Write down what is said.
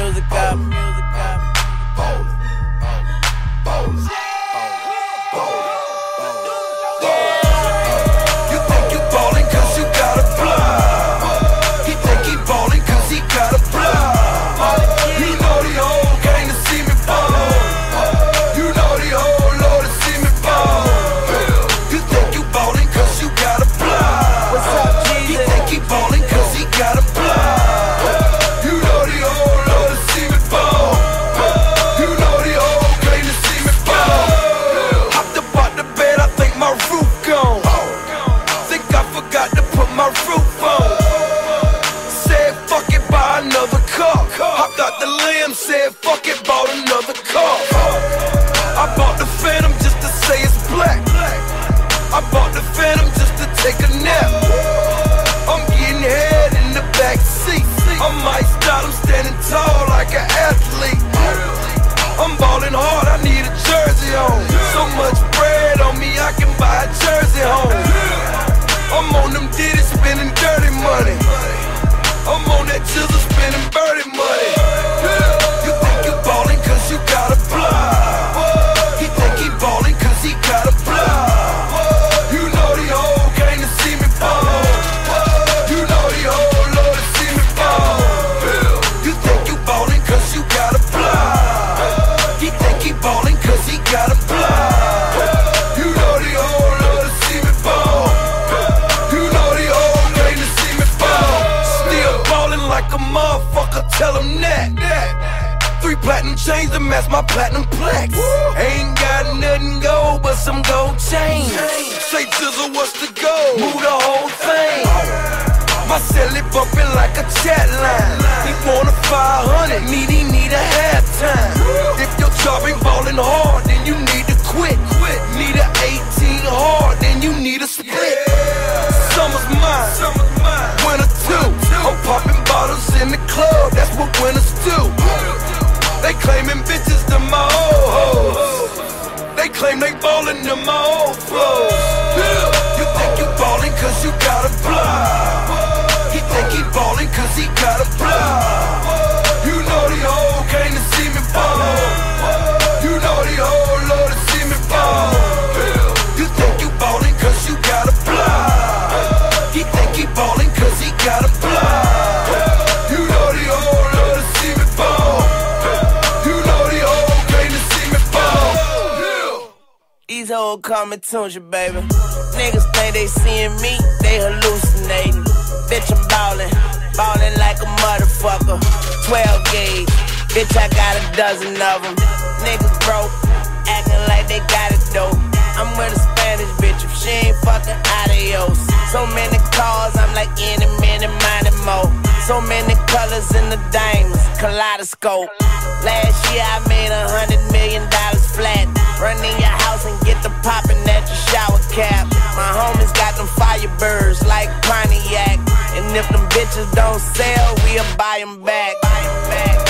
music up. Ballin'. You think you ballin' cause you got a block. He think he ballin' cause he got a block. You know the whole gang to see me ball. You know the whole Lord to see me ball. You think you ballin' cause you got a block. What's up, Jeezy? He think he ballin' cause he got a block. You know the whole Lord to see me ball. You know the whole gang to see me ball. Hopped up out the bed, I think my roof gone. Think I forgot to put my roof on. Said fuck it, buy another car. Hopped out the limb, said fuck it, bought another car. I bought the Phantom just to say it's black. I bought the Phantom just to take a nap. I'm getting head in the back seat. I'm iced out, I'm standing tall like an athlete. I'm ballin' hard, I need a jersey on. So much bread on me, I can buy a jersey home. I'm on them ditties spending dirty money. I'm on that chisel spending birdie money. You think you ballin' cause you got a block. He think he ballin' cause he got a block. You know the whole gang to see me ball. You know the whole Lord to see me ball. You think you ballin' cause you got a block. He think he ballin' cause he got a block. You know the whole Lord to see me ball. You know the whole gang to see me ball. Still ballin' like a motherfucker, tell him that. 3 platinum chains to match my platinum plaques. Ain't got nothing gold but some gold chains. Say Jizzle, what's the goal? Move the whole thing. My celly bumpin' like a chat line. He want a 500, he need a halftime. If your job ain't ballin' hard, then you need to quit. Need a 18 hard, then you need a split. Summer's mine, winter too. I'm popping bottles in the club, that's what winners do. They claimin' bitches to my old hoes. They claim they ballin' to my old flows. You think you ballin' cause you got a block. He think he ballin' cause he got a block. You know the whole gang to see me ball. You know the whole Lord to see me ball. You think you ballin' cause you got a block. He think he ballin' cause he got a block. You know the whole Lord to see me ball. You know the whole gang to see me ball. These hoes coming to you, baby. Niggas think they seeing me, they hallucinating. Bitch, I'm ballin' like a motherfucker. 12 gauge, bitch, I got a dozen of them. Niggas broke, acting like they got it though. I'm with a Spanish bitch, if she ain't fucking adios. So many cars, I'm like any minute, minding more. So many colors in the diamonds, kaleidoscope. Last year I made $100 million flat. Run in your house and get the poppin' at your shower cap. My homies got them firebirds like Pontiac. And if them bitches don't sell, we'll buy them back.